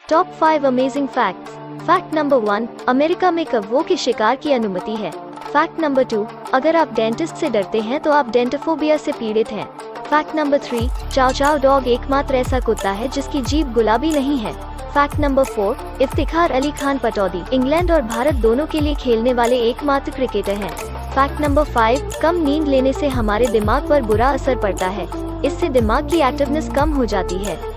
Top 5 amazing facts. Fact number 1, America में कौवों के शिकार की अनुमति है। फैक्ट नंबर 2, अगर आप डेंटिस्ट से डरते हैं तो आप डेंटोफोबिया से पीड़ित हैं। फैक्ट नंबर 3, चाव चाव डॉग एकमात्र ऐसा कुत्ता है जिसकी जीभ गुलाबी नहीं है। Fact number 4, Iftikhar Ali Khan Pataudi England और भारत दोनों के लिए खेलने वाले एकमात्र क्रिकेटर हैं। फैक्ट नंबर 5, कम नींद लेने से हमारे दिमाग पर बुरा असर पड़ता है, इससे दिमाग की एक्टिवनेस कम हो जाती है।